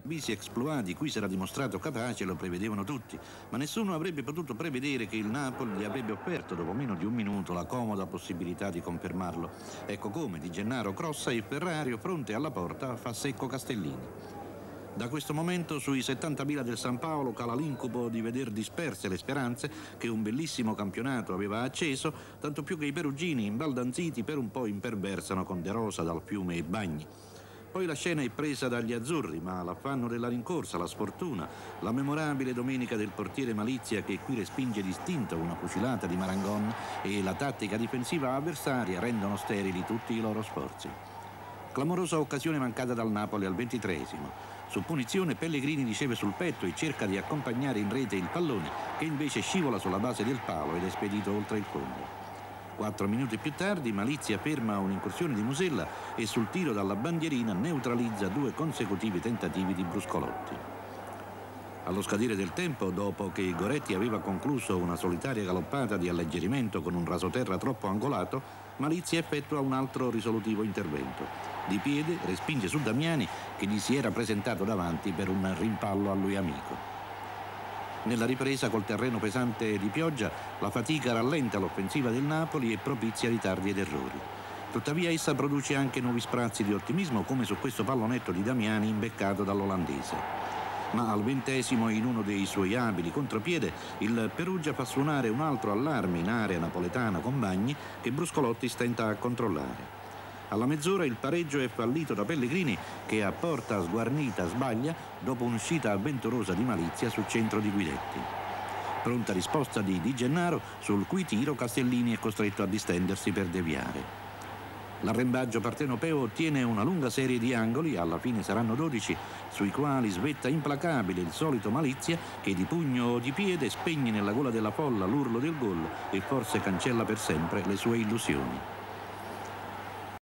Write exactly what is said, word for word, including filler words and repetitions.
Bisi exploit di cui si era dimostrato capace lo prevedevano tutti, ma nessuno avrebbe potuto prevedere che il Napoli gli avrebbe offerto dopo meno di un minuto la comoda possibilità di confermarlo. Ecco come Di Gennaro crossa e Ferrario, fronte alla porta, fa secco Castellini. Da questo momento sui settantamila del San Paolo cala l'incubo di veder disperse le speranze che un bellissimo campionato aveva acceso, tanto più che i perugini, imbaldanziti, per un po' imperversano con De Rosa dal Fiume e Bagni. Poi la scena è presa dagli azzurri, ma l'affanno della rincorsa, la sfortuna, la memorabile domenica del portiere Malizia che qui respinge distinto una fucilata di Marangon e la tattica difensiva avversaria rendono sterili tutti i loro sforzi. Clamorosa occasione mancata dal Napoli al ventitreesimo. Su punizione Pellegrini riceve sul petto e cerca di accompagnare in rete il pallone, che invece scivola sulla base del palo ed è spedito oltre il fondo. Quattro minuti più tardi Malizia ferma un'incursione di Musella e sul tiro dalla bandierina neutralizza due consecutivi tentativi di Bruscolotti. Allo scadere del tempo, dopo che Goretti aveva concluso una solitaria galoppata di alleggerimento con un rasoterra troppo angolato, Malizia effettua un altro risolutivo intervento. Di piede respinge su Damiani, che gli si era presentato davanti per un rimpallo a lui amico. Nella ripresa, col terreno pesante di pioggia, la fatica rallenta l'offensiva del Napoli e propizia ritardi ed errori. Tuttavia essa produce anche nuovi sprazzi di ottimismo, come su questo pallonetto di Damiani imbeccato dall'olandese. Ma al ventesimo, in uno dei suoi abili contropiede, il Perugia fa suonare un altro allarme in area napoletana con Bagni che Bruscolotti stenta a controllare. Alla mezz'ora il pareggio è fallito da Pellegrini, che a porta sguarnita sbaglia dopo un'uscita avventurosa di Malizia su centro di Guidetti. Pronta risposta di Di Gennaro, sul cui tiro Castellini è costretto a distendersi per deviare. L'arrembaggio partenopeo ottiene una lunga serie di angoli, alla fine saranno dodici, sui quali svetta implacabile il solito Malizia, che di pugno o di piede spegne nella gola della folla l'urlo del gol e forse cancella per sempre le sue illusioni.